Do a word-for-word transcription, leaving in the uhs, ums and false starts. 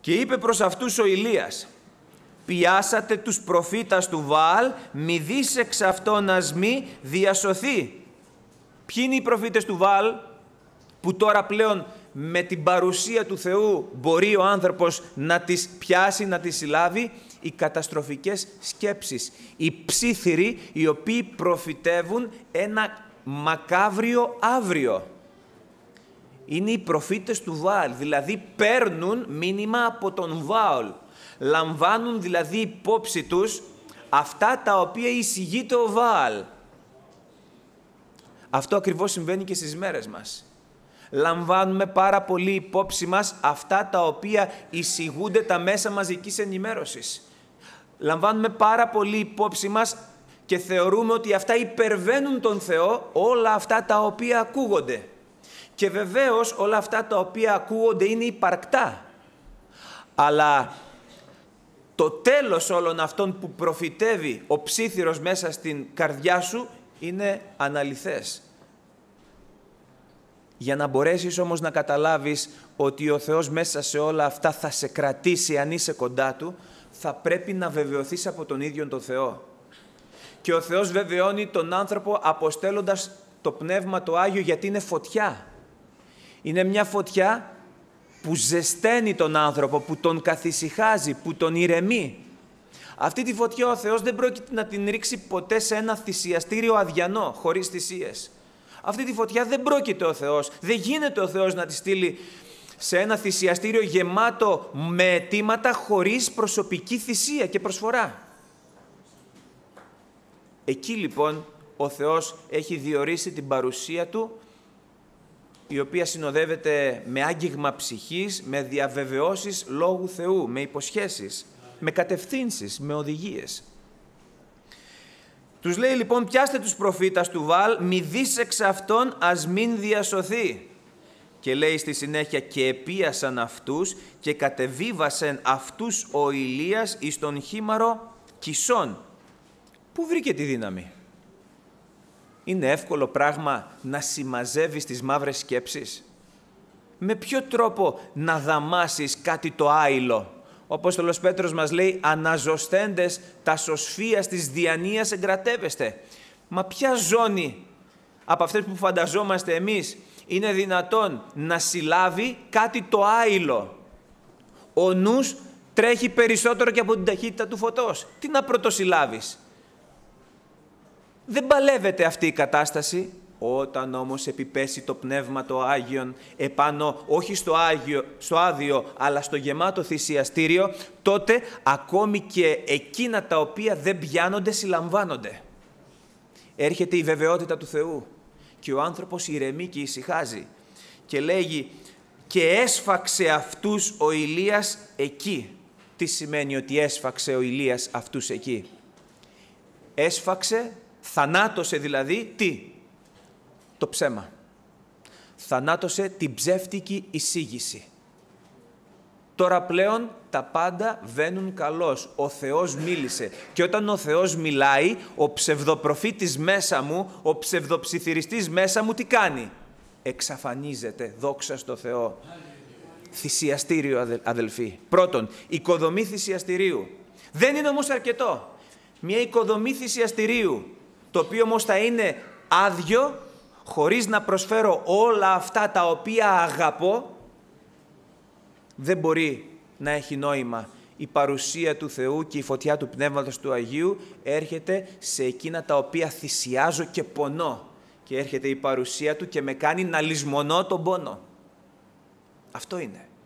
Και είπε προς αυτούς ο Ηλίας, πιάσατε τους προφήτας του Βαάλ, μη δεις εξ αυτών ας μη διασωθεί. Ποιοι είναι οι προφήτες του Βαάλ, που τώρα πλέον με την παρουσία του Θεού μπορεί ο άνθρωπος να τις πιάσει, να τις συλλάβει? Οι καταστροφικές σκέψεις, οι ψίθυροι οι οποίοι προφητεύουν ένα μακάβριο αύριο. Είναι οι προφήτες του Βαάλ, δηλαδή παίρνουν μήνυμα από τον Βαάλ. Λαμβάνουν δηλαδή υπόψη τους αυτά τα οποία εισηγείται ο Βαάλ. Αυτό ακριβώς συμβαίνει και στις μέρες μας. Λαμβάνουμε πάρα πολύ υπόψη μας αυτά τα οποία εισηγούνται τα μέσα μαζικής ενημέρωσης. Λαμβάνουμε πάρα πολύ υπόψη μας και θεωρούμε ότι αυτά υπερβαίνουν τον Θεό, όλα αυτά τα οποία ακούγονται. Και βεβαίως όλα αυτά τα οποία ακούγονται είναι υπαρκτά. Αλλά το τέλος όλων αυτών που προφητεύει ο ψίθυρος μέσα στην καρδιά σου είναι αναλυθές. Για να μπορέσεις όμως να καταλάβεις ότι ο Θεός μέσα σε όλα αυτά θα σε κρατήσει αν είσαι κοντά Του, θα πρέπει να βεβαιωθείς από τον ίδιο τον Θεό. Και ο Θεός βεβαιώνει τον άνθρωπο αποστέλλοντας το Πνεύμα το Άγιο, γιατί είναι φωτιά. Είναι μια φωτιά που ζεσταίνει τον άνθρωπο, που τον καθησυχάζει, που τον ηρεμεί. Αυτή τη φωτιά ο Θεός δεν πρόκειται να την ρίξει ποτέ σε ένα θυσιαστήριο αδιανό, χωρίς θυσίες. Αυτή τη φωτιά δεν πρόκειται ο Θεός, δεν γίνεται ο Θεός να τη στείλει σε ένα θυσιαστήριο γεμάτο με αιτήματα χωρίς προσωπική θυσία και προσφορά. Εκεί λοιπόν ο Θεός έχει διορίσει την παρουσία Του, η οποία συνοδεύεται με άγγιγμα ψυχής, με διαβεβαιώσεις λόγου Θεού, με υποσχέσεις, με κατευθύνσεις, με οδηγίες. Τους λέει λοιπόν, πιάστε τους προφήτας του Βαάλ, μη δεις εξ αυτών ας μην διασωθεί. Και λέει στη συνέχεια, και επίασαν αυτούς και κατεβίβασεν αυτούς ο Ηλίας εις τον χήμαρο Κισών. Πού βρήκε τη δύναμη? Είναι εύκολο πράγμα να συμμαζεύεις τις μαύρες σκέψεις? Με ποιο τρόπο να δαμάσεις κάτι το άειλο? Ο Απόστολος Πέτρος μας λέει, αναζωστέντες τα σωσφίας της διανοίας εγκρατεύεστε. Μα ποια ζώνη από αυτές που φανταζόμαστε εμείς είναι δυνατόν να συλλάβει κάτι το άειλο? Ο νους τρέχει περισσότερο και από την ταχύτητα του φωτός. Τι να πρωτοσυλλάβεις? Δεν παλεύεται αυτή η κατάσταση. Όταν όμως επιπέσει το Πνεύμα το Άγιον επάνω, όχι στο, Άγιο, στο άδειο, αλλά στο γεμάτο θυσιαστήριο, τότε ακόμη και εκείνα τα οποία δεν πιάνονται συλλαμβάνονται. Έρχεται η βεβαιότητα του Θεού και ο άνθρωπος ηρεμεί και ησυχάζει και λέγει, και έσφαξε αυτούς ο Ηλίας εκεί. Τι σημαίνει ότι έσφαξε ο Ηλίας αυτούς εκεί? Έσφαξε, θανάτωσε δηλαδή, τι? Το ψέμα. Θανάτωσε την ψεύτικη εισήγηση. Τώρα πλέον τα πάντα βαίνουν καλώς. Ο Θεός μίλησε. Και όταν ο Θεός μιλάει, ο ψευδοπροφήτης μέσα μου, ο ψευδοψιθυριστής μέσα μου, τι κάνει? Εξαφανίζεται. Δόξα στο Θεό. Θυσιαστήριο, αδελφοί. Πρώτον, οικοδομή θυσιαστηρίου. Δεν είναι όμως αρκετό. Μια οικοδομή θυσιαστηρίου, το οποίο όμως θα είναι άδειο, χωρίς να προσφέρω όλα αυτά τα οποία αγαπώ, δεν μπορεί να έχει νόημα. Η παρουσία του Θεού και η φωτιά του Πνεύματος του Αγίου έρχεται σε εκείνα τα οποία θυσιάζω και πονώ. Και έρχεται η παρουσία Του και με κάνει να λησμονώ τον πόνο. Αυτό είναι.